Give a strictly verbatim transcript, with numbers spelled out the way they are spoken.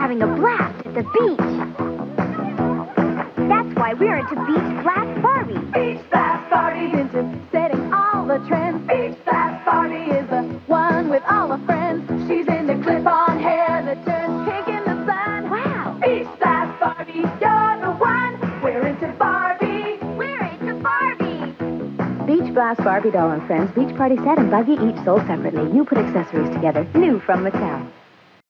having a blast at the beach. That's why we're into Beach Blast Barbie. Beach Blast Barbie's into setting all the trends. Beach Blast Barbie is the one with all the friends. She's into clip-on hair that turns pink in the sun. Wow. Beach Blast Barbie, you're the one. We're into Barbie. We're into Barbie. Beach Blast Barbie doll and friends, beach party set and buggy each sold separately. You put accessories together. New from Mattel.